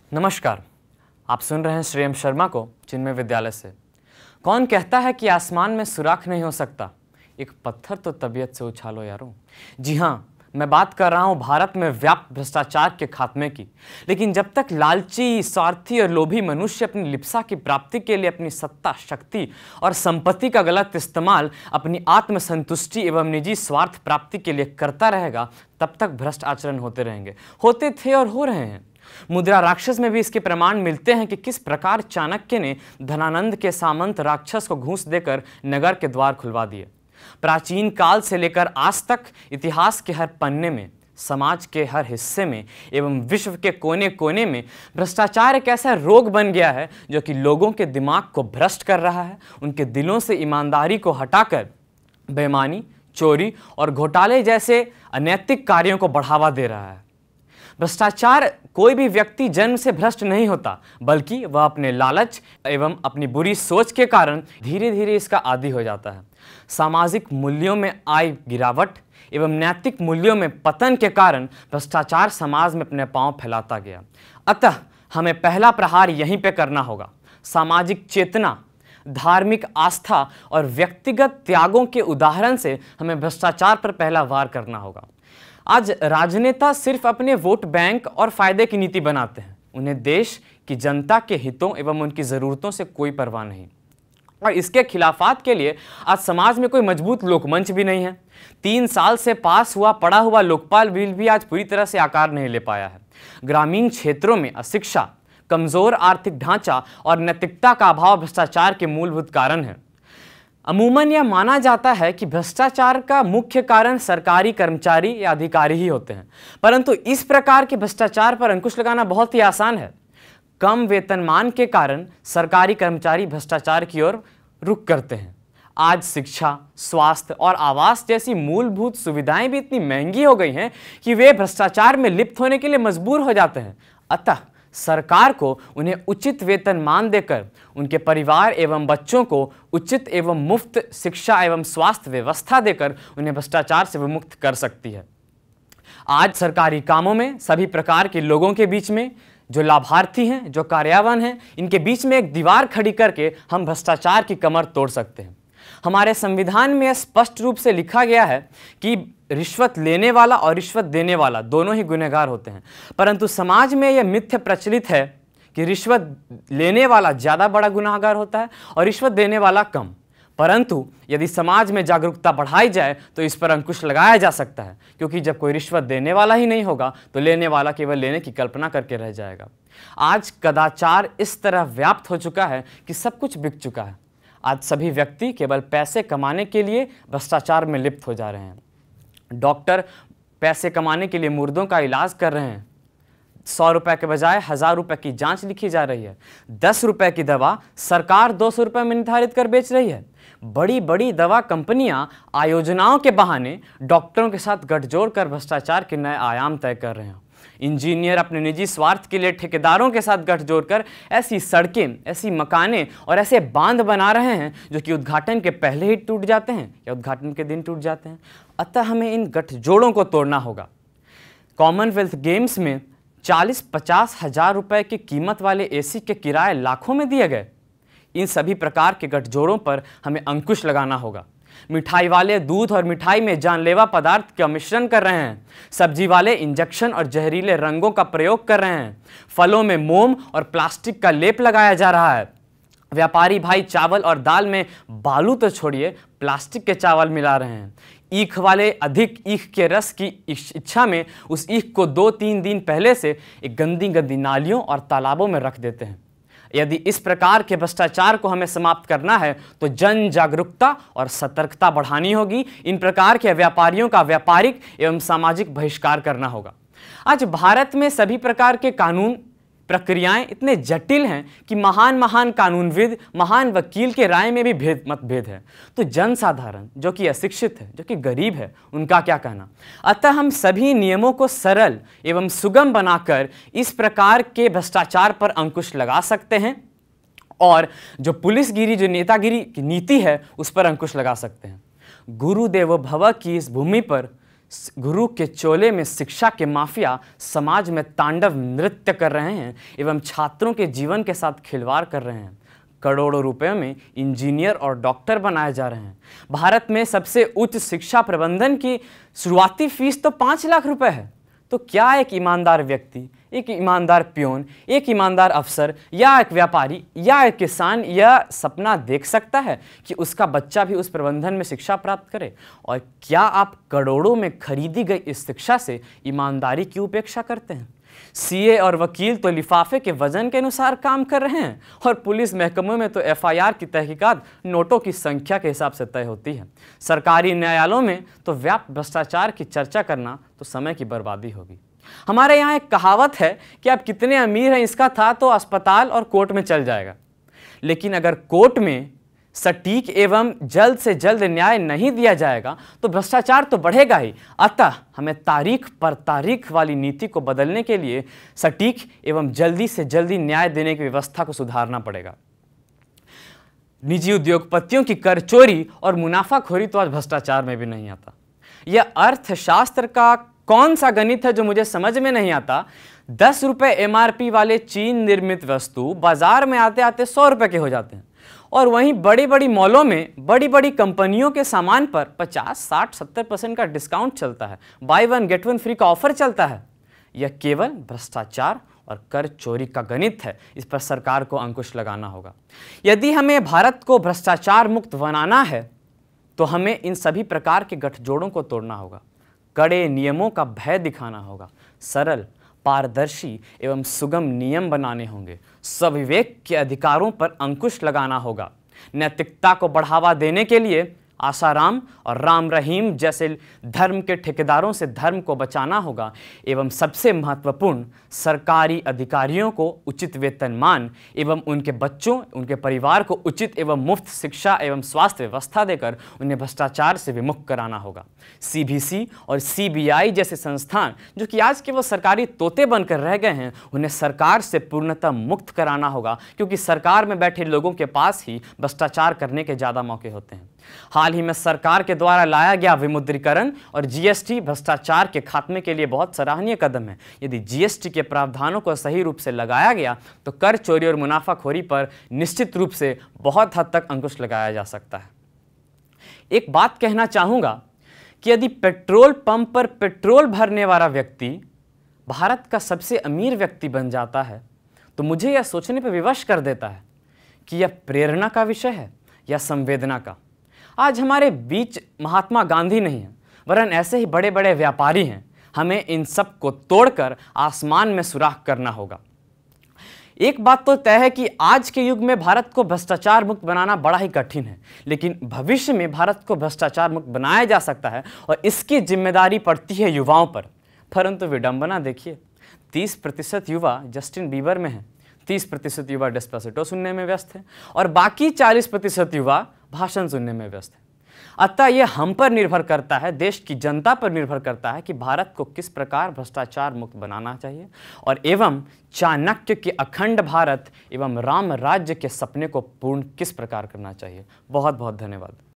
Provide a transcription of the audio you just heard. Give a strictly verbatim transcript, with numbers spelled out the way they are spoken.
नमस्कार, आप सुन रहे हैं श्रेयम शर्मा को चिन्मय विद्यालय से। कौन कहता है कि आसमान में सुराख नहीं हो सकता, एक पत्थर तो तबीयत से उछालो यारों। जी हाँ, मैं बात कर रहा हूँ भारत में व्याप्त भ्रष्टाचार के खात्मे की। लेकिन जब तक लालची, स्वार्थी और लोभी मनुष्य अपनी लिप्सा की प्राप्ति के लिए अपनी सत्ता, शक्ति और संपत्ति का गलत इस्तेमाल अपनी आत्मसंतुष्टि एवं निजी स्वार्थ प्राप्ति के लिए करता रहेगा, तब तक भ्रष्ट आचरण होते रहेंगे, होते थे और हो रहे हैं। मुद्रा राक्षस में भी इसके प्रमाण मिलते हैं कि किस प्रकार चाणक्य ने धनानंद के सामंत राक्षस को घूस देकर नगर के द्वार खुलवा दिए। प्राचीन काल से लेकर आज तक इतिहास के हर पन्ने में, समाज के हर हिस्से में एवं विश्व के कोने कोने में भ्रष्टाचार एक ऐसा रोग बन गया है जो कि लोगों के दिमाग को भ्रष्ट कर रहा है, उनके दिलों से ईमानदारी को हटाकर बेईमानी, चोरी और घोटाले जैसे अनैतिक कार्यों को बढ़ावा दे रहा है। भ्रष्टाचार कोई भी व्यक्ति जन्म से भ्रष्ट नहीं होता, बल्कि वह अपने लालच एवं अपनी बुरी सोच के कारण धीरे धीरे इसका आदी हो जाता है। सामाजिक मूल्यों में आई गिरावट एवं नैतिक मूल्यों में पतन के कारण भ्रष्टाचार समाज में अपने पांव फैलाता गया। अतः हमें पहला प्रहार यहीं पे करना होगा। सामाजिक चेतना, धार्मिक आस्था और व्यक्तिगत त्यागों के उदाहरण से हमें भ्रष्टाचार पर पहला वार करना होगा। आज राजनेता सिर्फ अपने वोट बैंक और फायदे की नीति बनाते हैं। उन्हें देश की जनता के हितों एवं उनकी ज़रूरतों से कोई परवाह नहीं, और इसके खिलाफात के लिए आज समाज में कोई मजबूत लोकमंच भी नहीं है। तीन साल से पास हुआ पड़ा हुआ लोकपाल बिल भी आज पूरी तरह से आकार नहीं ले पाया है। ग्रामीण क्षेत्रों में अशिक्षा, कमजोर आर्थिक ढांचा और नैतिकता का अभाव भ्रष्टाचार के मूलभूत कारण है। अमूमन यह माना जाता है कि भ्रष्टाचार का मुख्य कारण सरकारी कर्मचारी या अधिकारी ही होते हैं, परंतु इस प्रकार के भ्रष्टाचार पर अंकुश लगाना बहुत ही आसान है। कम वेतनमान के कारण सरकारी कर्मचारी भ्रष्टाचार की ओर रुख करते हैं। आज शिक्षा, स्वास्थ्य और आवास जैसी मूलभूत सुविधाएं भी इतनी महंगी हो गई हैं कि वे भ्रष्टाचार में लिप्त होने के लिए मजबूर हो जाते हैं। अतः सरकार को उन्हें उचित वेतनमान देकर उनके परिवार एवं बच्चों को उचित एवं मुफ्त शिक्षा एवं स्वास्थ्य व्यवस्था देकर उन्हें भ्रष्टाचार से विमुक्त कर सकती है। आज सरकारी कामों में सभी प्रकार के लोगों के बीच में, जो लाभार्थी हैं, जो कार्यावान हैं, इनके बीच में एक दीवार खड़ी करके हम भ्रष्टाचार की कमर तोड़ सकते हैं। हमारे संविधान में स्पष्ट रूप से लिखा गया है कि रिश्वत लेने वाला और रिश्वत देने वाला दोनों ही गुनहगार होते हैं, परंतु समाज में यह मिथ्या प्रचलित है कि रिश्वत लेने वाला ज़्यादा बड़ा गुनहगार होता है और रिश्वत देने वाला कम। परंतु यदि समाज में जागरूकता बढ़ाई जाए तो इस पर अंकुश लगाया जा सकता है, क्योंकि जब कोई रिश्वत देने वाला ही नहीं होगा तो लेने वाला केवल लेने की कल्पना करके रह जाएगा। आज कदाचार इस तरह व्याप्त हो चुका है कि सब कुछ बिक चुका है। आज सभी व्यक्ति केवल पैसे कमाने के लिए भ्रष्टाचार में लिप्त हो जा रहे हैं। डॉक्टर पैसे कमाने के लिए मुर्दों का इलाज कर रहे हैं। सौ रुपए के बजाय हजार रुपए की जांच लिखी जा रही है। दस रुपए की दवा सरकार दो सौ रुपए में निर्धारित कर बेच रही है। बड़ी बड़ी दवा कंपनियां आयोजनाओं के बहाने डॉक्टरों के साथ गठजोड़ कर भ्रष्टाचार के नए आयाम तय कर रहे हैं। इंजीनियर अपने निजी स्वार्थ के लिए ठेकेदारों के साथ गठजोड़ कर ऐसी सड़कें, ऐसी मकानें और ऐसे बांध बना रहे हैं जो कि उद्घाटन के पहले ही टूट जाते हैं या उद्घाटन के दिन टूट जाते हैं। अतः हमें इन गठजोड़ों को तोड़ना होगा। कॉमनवेल्थ गेम्स में चालीस पचास हजार रुपए की कीमत वाले एसी के किराए लाखों में दिए गए। इन सभी प्रकार के गठजोड़ों पर हमें अंकुश लगाना होगा। मिठाई वाले दूध और मिठाई में जानलेवा पदार्थ का मिश्रण कर रहे हैं। सब्जी वाले इंजेक्शन और जहरीले रंगों का प्रयोग कर रहे हैं। फलों में मोम और प्लास्टिक का लेप लगाया जा रहा है। व्यापारी भाई चावल और दाल में बालू तो छोड़िए, प्लास्टिक के चावल मिला रहे हैं। ईख वाले अधिक ईख के रस की इच्छा में उस ईख को दो तीन दिन पहले से एक गंदी गंदी नालियों और तालाबों में रख देते हैं। यदि इस प्रकार के भ्रष्टाचार को हमें समाप्त करना है तो जन जागरूकता और सतर्कता बढ़ानी होगी। इन प्रकार के व्यापारियों का व्यापारिक एवं सामाजिक बहिष्कार करना होगा। आज भारत में सभी प्रकार के कानून प्रक्रियाएं इतने जटिल हैं कि महान महान कानूनविद, महान वकील के राय में भी भेद मतभेद है। तो जनसाधारण जो कि अशिक्षित है, जो कि गरीब है, उनका क्या कहना। अतः हम सभी नियमों को सरल एवं सुगम बनाकर इस प्रकार के भ्रष्टाचार पर अंकुश लगा सकते हैं और जो पुलिसगिरी, जो नेतागिरी की नीति है, उस पर अंकुश लगा सकते हैं। गुरुदेवो भव की इस भूमि पर गुरु के चोले में शिक्षा के माफिया समाज में तांडव नृत्य कर रहे हैं एवं छात्रों के जीवन के साथ खिलवाड़ कर रहे हैं। करोड़ों रुपए में इंजीनियर और डॉक्टर बनाए जा रहे हैं। भारत में सबसे उच्च शिक्षा प्रबंधन की शुरुआती फीस तो पाँच लाख रुपए है। तो क्या एक ईमानदार व्यक्ति, एक ईमानदार पियोन, एक ईमानदार अफसर या एक व्यापारी या एक किसान यह सपना देख सकता है कि उसका बच्चा भी उस प्रबंधन में शिक्षा प्राप्त करे? और क्या आप करोड़ों में खरीदी गई इस शिक्षा से ईमानदारी की उपेक्षा करते हैं? सीए और वकील तो लिफाफे के वजन के अनुसार काम कर रहे हैं और पुलिस महकमों में तो एफआईआर की तहकीकात नोटों की संख्या के हिसाब से तय होती है। सरकारी न्यायालयों में तो व्यापक भ्रष्टाचार की चर्चा करना तो समय की बर्बादी होगी। हमारे यहाँ एक कहावत है कि आप कितने अमीर हैं इसका था तो अस्पताल और कोर्ट में चल जाएगा, लेकिन अगर कोर्ट में सटीक एवं जल्द से जल्द न्याय नहीं दिया जाएगा तो भ्रष्टाचार तो बढ़ेगा ही। अतः हमें तारीख पर तारीख वाली नीति को बदलने के लिए सटीक एवं जल्दी से जल्दी न्याय देने की व्यवस्था को सुधारना पड़ेगा। निजी उद्योगपतियों की कर चोरी और मुनाफाखोरी तो आज भ्रष्टाचार में भी नहीं आता। यह अर्थशास्त्र का कौन सा गणित है जो मुझे समझ में नहीं आता? दस रुपए एमआरपी वाले चीन निर्मित वस्तु बाजार में आते आते सौ रुपए के हो जाते हैं और वहीं बड़ी बड़ी मॉलों में बड़ी बड़ी कंपनियों के सामान पर पचास, साठ, सत्तर परसेंट का डिस्काउंट चलता है, buy one get one free का ऑफर चलता है। यह केवल भ्रष्टाचार और कर चोरी का गणित है। इस पर सरकार को अंकुश लगाना होगा। यदि हमें भारत को भ्रष्टाचार मुक्त बनाना है तो हमें इन सभी प्रकार के गठजोड़ों को तोड़ना होगा। कड़े नियमों का भय दिखाना होगा। सरल, पारदर्शी एवं सुगम नियम बनाने होंगे। स्वविवेक के अधिकारों पर अंकुश लगाना होगा। नैतिकता को बढ़ावा देने के लिए आसाराम और राम रहीम जैसे धर्म के ठेकेदारों से धर्म को बचाना होगा एवं सबसे महत्वपूर्ण सरकारी अधिकारियों को उचित वेतनमान एवं उनके बच्चों, उनके परिवार को उचित एवं मुफ्त शिक्षा एवं स्वास्थ्य व्यवस्था देकर उन्हें भ्रष्टाचार से विमुक्त कराना होगा। सीबीसी और सीबीआई जैसे संस्थान जो कि आज के वो सरकारी तोते बनकर रह गए हैं, उन्हें सरकार से पूर्णतः मुक्त कराना होगा, क्योंकि सरकार में बैठे लोगों के पास ही भ्रष्टाचार करने के ज़्यादा मौके होते हैं। हाल ही में सरकार के द्वारा लाया गया विमुद्रीकरण और जीएसटी भ्रष्टाचार के खात्मे के लिए बहुत सराहनीय कदम है। यदि जीएसटी के प्रावधानों को सही रूप से लगाया गया तो कर चोरी और मुनाफाखोरी पर निश्चित रूप से बहुत हद तक अंकुश लगाया जा सकता है। एक बात कहना चाहूंगा कि यदि पेट्रोल पंप पर पेट्रोल भरने वाला व्यक्ति भारत का सबसे अमीर व्यक्ति बन जाता है तो मुझे यह सोचने पर विवश कर देता है कि यह प्रेरणा का विषय है या संवेदना का। आज हमारे बीच महात्मा गांधी नहीं है, वरन ऐसे ही बड़े बड़े व्यापारी हैं। हमें इन सब को तोड़कर आसमान में सुराख करना होगा। एक बात तो तय है कि आज के युग में भारत को भ्रष्टाचार मुक्त बनाना बड़ा ही कठिन है, लेकिन भविष्य में भारत को भ्रष्टाचार मुक्त बनाया जा सकता है और इसकी जिम्मेदारी पड़ती है युवाओं पर। परंतु विडंबना देखिए, तीस प्रतिशत युवा जस्टिन बीबर में है, तीस प्रतिशत युवा डेस्पासिटो सुनने में व्यस्त है और बाकी चालीस प्रतिशत युवा भाषण सुनने में व्यस्त है। अतः यह हम पर निर्भर करता है, देश की जनता पर निर्भर करता है कि भारत को किस प्रकार भ्रष्टाचार मुक्त बनाना चाहिए और एवं चाणक्य के अखंड भारत एवं राम राज्य के सपने को पूर्ण किस प्रकार करना चाहिए। बहुत बहुत धन्यवाद।